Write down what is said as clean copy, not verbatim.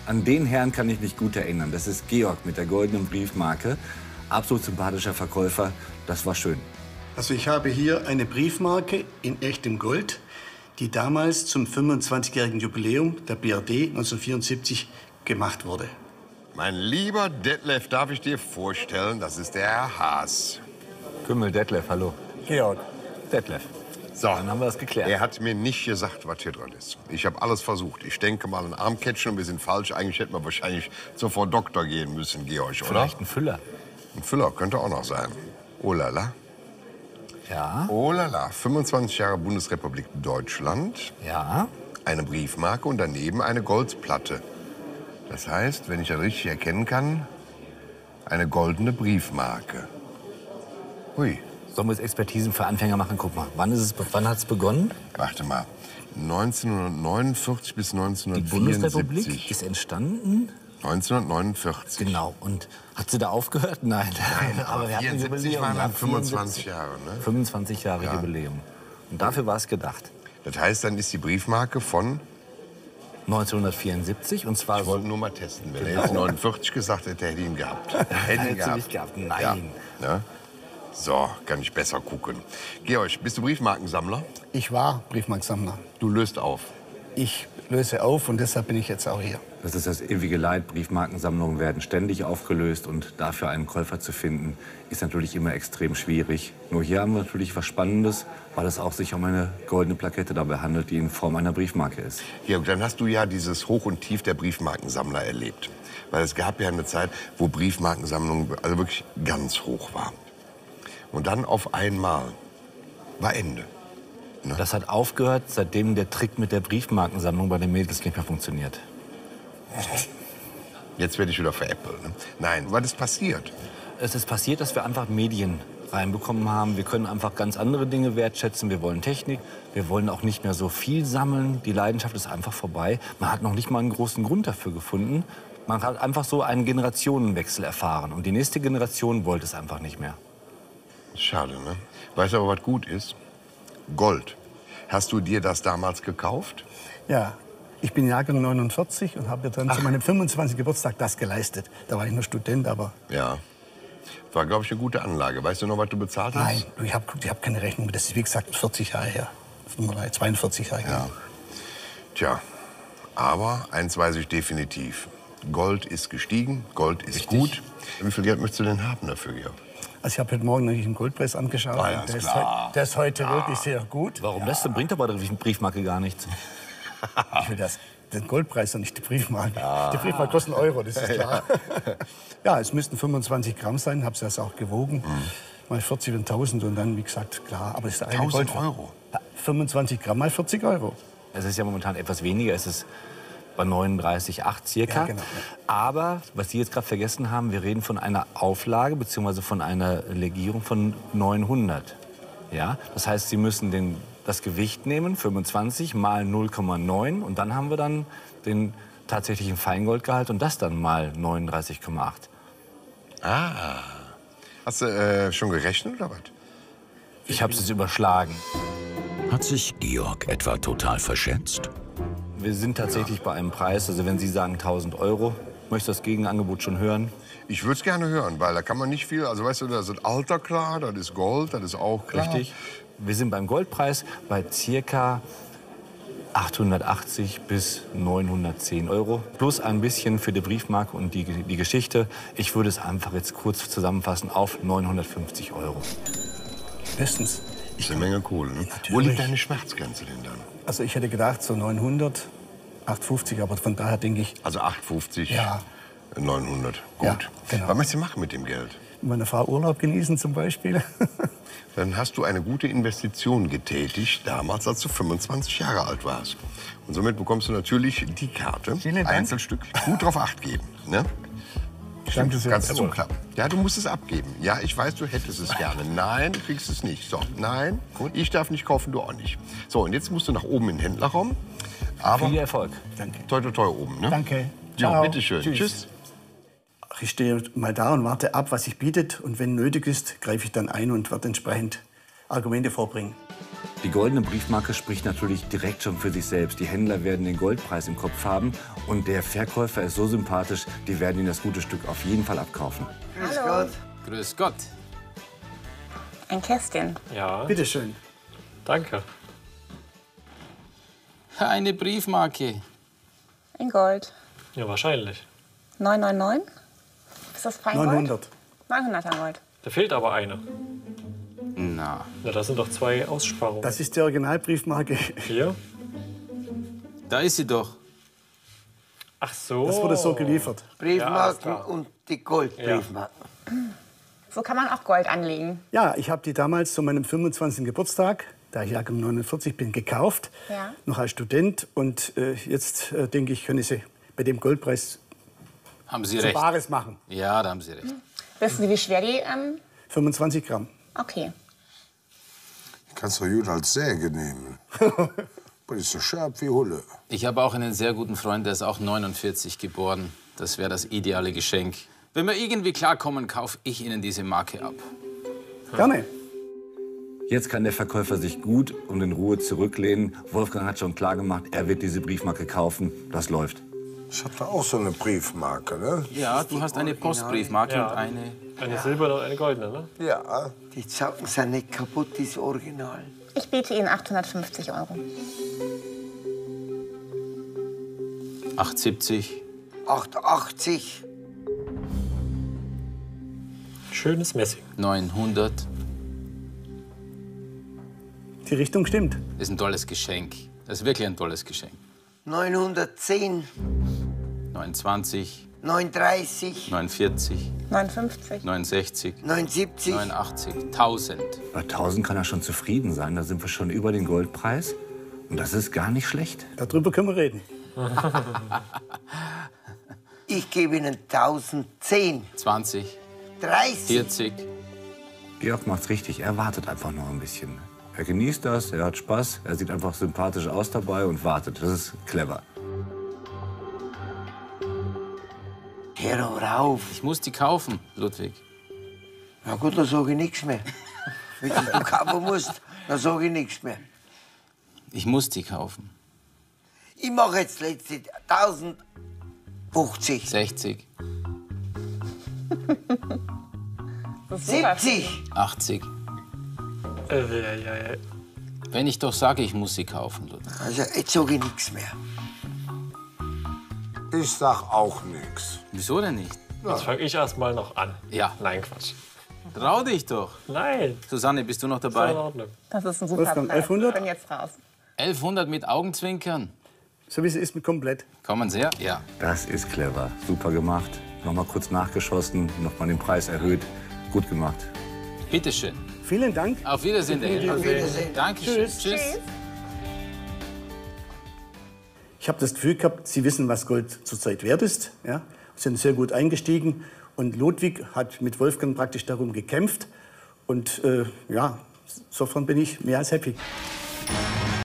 An den Herrn kann ich mich gut erinnern. Das ist Georg mit der goldenen Briefmarke. Absolut sympathischer Verkäufer. Das war schön. Also ich habe hier eine Briefmarke in echtem Gold, die damals zum 25-jährigen Jubiläum der BRD 1974 gemacht wurde. Mein lieber Detlef, darf ich dir vorstellen, das ist der Herr Haas. Kümmel, Detlef, hallo. Georg. Detlef. So, Dann haben wir das geklärt. er hat mir nicht gesagt, was hier dran ist. Ich habe alles versucht. Ich denke mal ein Armkettchen und wir sind falsch. Eigentlich hätten wir wahrscheinlich zur Frau Doktor gehen müssen, Georg, oder? Vielleicht ein Füller. Ein Füller könnte auch noch sein. Oh la la. Ja. Oh la la. 25 Jahre Bundesrepublik Deutschland. Ja. Eine Briefmarke und daneben eine Goldplatte. Das heißt, wenn ich das richtig erkennen kann, eine goldene Briefmarke. Hui. Sollen wir jetzt Expertisen für Anfänger machen? Guck mal, wann hat es begonnen? Warte mal. 1949 bis Die 1974. Bundesrepublik ist entstanden. 1949. Genau. Und hat sie da aufgehört? Nein. Aber wir hatten ein 74 Jubiläum. waren Ja, dann 25 Jahre, ne? 25 Jahre Ja. Jubiläum. Und dafür war es gedacht. Das heißt, dann ist die Briefmarke von... 1974 und zwar Ich wollte nur mal testen. Wenn er jetzt 49 gesagt hätte, hätte ich ihn gehabt. Hätte ihn Hättest du nicht gehabt? Nein. Ja. Ne? So, kann ich besser gucken. Georg, bist du Briefmarkensammler? Ich war Briefmarkensammler. Du löst auf. Ich löse auf und deshalb bin ich jetzt auch hier. Das ist das ewige Leid. Briefmarkensammlungen werden ständig aufgelöst und dafür einen Käufer zu finden, ist natürlich immer extrem schwierig. Nur hier haben wir natürlich was Spannendes, weil es auch sich um eine goldene Plakette dabei handelt, die in Form einer Briefmarke ist. Georg, dann hast du ja dieses Hoch und Tief der Briefmarkensammler erlebt. Weil es gab ja eine Zeit, wo Briefmarkensammlung also wirklich ganz hoch war. Und dann auf einmal war Ende. Das hat aufgehört, seitdem der Trick mit der Briefmarkensammlung bei den Mädels nicht mehr funktioniert. Jetzt werde ich wieder veräppelt. Ne? Nein, was ist passiert? Es ist passiert, dass wir einfach Medien reinbekommen haben. Wir können einfach ganz andere Dinge wertschätzen. Wir wollen Technik. Wir wollen auch nicht mehr so viel sammeln. Die Leidenschaft ist einfach vorbei. Man hat noch nicht mal einen großen Grund dafür gefunden. Man hat einfach so einen Generationenwechsel erfahren. Und die nächste Generation wollte es einfach nicht mehr. Schade, ne? Weißt du aber, was gut ist? Gold. Hast du dir das damals gekauft? Ja, ich bin Jahrgang 49 und habe dann zu meinem 25. Geburtstag das geleistet. Da war ich noch Student, aber... Ja. War, glaube ich, eine gute Anlage. Weißt du noch, was du bezahlt hast? Nein, ich hab keine Rechnung. Das ist, wie gesagt, 40 Jahre her. 42 Jahre her. Ja. Tja, aber eins weiß ich definitiv. Gold ist gestiegen, Gold ist gut. Wie viel Geld möchtest du denn haben dafür, Georg? Also ich habe heute Morgen natürlich den Goldpreis angeschaut. Ah, ja, und ist klar. der ist heute wirklich sehr gut. Warum das denn? Bringt aber die Briefmarke gar nichts. Ich will den Goldpreis und nicht die Briefmarke. Die Briefmarke kostet einen Euro, das ist klar. Ja, es müssten 25 Gramm sein, habe es erst auch gewogen. Mal 40 und 1000 und dann, wie gesagt, klar. Aber es ist eine 1000 Euro? Ja, 25 Gramm mal 40 Euro. Es ist ja momentan etwas weniger. Es ist bei 39,8 circa. Ja, genau, ja. Aber, was Sie jetzt gerade vergessen haben, wir reden von einer Auflage bzw. von einer Legierung von 900. Ja? Das heißt, Sie müssen das Gewicht nehmen, 25 mal 0,9 und dann haben wir dann den tatsächlichen Feingoldgehalt und das dann mal 39,8. Ah. Hast du schon gerechnet oder was? Ich habe es jetzt überschlagen. Hat sich Georg etwa total verschätzt? Wir sind tatsächlich bei einem Preis, also wenn Sie sagen 1000 Euro, möchtest du das Gegenangebot schon hören? Ich würde es gerne hören, weil da kann man nicht viel... Also weißt du, das ist Alter klar, das ist Gold, das ist auch klar. Richtig. Wir sind beim Goldpreis bei circa 880 bis 910 Euro. Plus ein bisschen für die Briefmarke und die Geschichte. Ich würde es einfach jetzt kurz zusammenfassen auf 950 Euro. Bestens. Das ist eine Menge Kohle. Ne? Wo liegt deine Schmerzgrenze denn dann? Also ich hätte gedacht so 900, 850, aber von daher denke ich... Also 850, Ja. 900. Gut. Ja, genau. Was möchtest du machen mit dem Geld? Meine Frau Urlaub genießen zum Beispiel. Dann hast du eine gute Investition getätigt, damals, als du 25 Jahre alt warst. Und somit bekommst du natürlich die Karte, Vielen Dank. Einzelstück, gut drauf Acht geben. Ne? Danke sehr. Kannst du zuklappen. Ja, du musst es abgeben. Ja, ich weiß, du hättest es gerne. Nein, du kriegst es nicht. So, nein, ich darf nicht kaufen, du auch nicht. So, und jetzt musst du nach oben in den Händlerraum. Aber Viel Erfolg. Danke. toi, toi, toi oben. Ne? Danke. Ja, Ciao. bitteschön. Tschüss. Ich stehe mal da und warte ab, was sich bietet. Und wenn nötig ist, greife ich dann ein und werde entsprechend Argumente vorbringen. Die goldene Briefmarke spricht natürlich direkt schon für sich selbst. Die Händler werden den Goldpreis im Kopf haben und der Verkäufer ist so sympathisch, die werden Ihnen das gute Stück auf jeden Fall abkaufen. Grüß Gott. Grüß Gott. Ein Kästchen. Ja, Bitte schön. danke. Eine Briefmarke. In Gold. Ja, wahrscheinlich. 999? Ist das Feingold? 900. 900er Gold. Da fehlt aber eine. Na, Ja, das sind doch 2 Aussparungen. Das ist die Originalbriefmarke. Hier? da ist sie doch. Ach so. Das wurde so geliefert. Ja, Briefmarken ist klar. und die Goldbriefmarken. So kann man auch Gold anlegen. Ja, ich habe die damals zu meinem 25. Geburtstag, da ich Jahrgang 49 bin, gekauft. Ja. Noch als Student. Und jetzt denke ich, können Sie bei dem Goldpreis Haben Sie so recht. Bares machen. Ja, da haben Sie recht. Wissen Sie, wie schwer die... 25 Gramm. Okay. Kannst du gut als Säge nehmen. Aber ist so scharf wie Hulle. Ich habe auch einen sehr guten Freund, der ist auch 49 geboren. Das wäre das ideale Geschenk. Wenn wir irgendwie klarkommen, kaufe ich Ihnen diese Marke ab. Gerne. Jetzt kann der Verkäufer sich gut und in Ruhe zurücklehnen. Wolfgang hat schon klar gemacht, er wird diese Briefmarke kaufen. Das läuft. Ich hatte auch so eine Briefmarke, ne? Ja, du hast eine Postbriefmarke Ja. und eine... Eine silberne und eine goldene, ne? Ja. Die Zacken sind nicht kaputt, das Original. Ich biete Ihnen 850 €. 870. 880. Schönes Messing. 900. Die Richtung stimmt. Das ist ein tolles Geschenk. Das ist wirklich ein tolles Geschenk. 910. 29, 930. 49, 59. 69, 970. 89, 1000. Bei 1000 kann er schon zufrieden sein. Da sind wir schon über den Goldpreis. Und das ist gar nicht schlecht. Darüber können wir reden. Ich gebe Ihnen 1010. 20, 30. 40. Georg macht's richtig. Er wartet einfach noch ein bisschen. Er genießt das, er hat Spaß, er sieht einfach sympathisch aus dabei und wartet. Das ist clever. Hör aber auf. Ich muss die kaufen, Ludwig. Na gut, dann sage ich nichts mehr. Wenn du kaufen musst, dann sage ich nichts mehr. Ich muss die kaufen. Ich mache jetzt letzte 1050. 60, Das ist super. 70. 80. Ja. Wenn ich doch sage, ich muss sie kaufen, Ludwig. Also, jetzt sage ich nichts mehr. Ich sag auch nichts. Wieso denn nicht? Jetzt fange ich erst mal noch an. Ja. Nein, Quatsch. Trau dich doch. Nein. Susanne, bist du noch Ist in dabei? Ordnung. Das ist ein super Wolfgang, Preis. 1100? Ich bin jetzt raus. 1100 mit Augenzwinkern. So wie es ist, mit komplett. Kommen Sie her? Ja. Das ist clever. Super gemacht. Nochmal kurz nachgeschossen, nochmal den Preis erhöht. Gut gemacht. Bitteschön. Vielen Dank. Auf Wiedersehen, der Herr. Auf Wiedersehen. Dankeschön. Tschüss. Tschüss. Ich habe das Gefühl gehabt, Sie wissen, was Gold zurzeit wert ist. Ja? Sind sehr gut eingestiegen. Und Ludwig hat mit Wolfgang praktisch darum gekämpft. Und ja, insofern bin ich mehr als happy.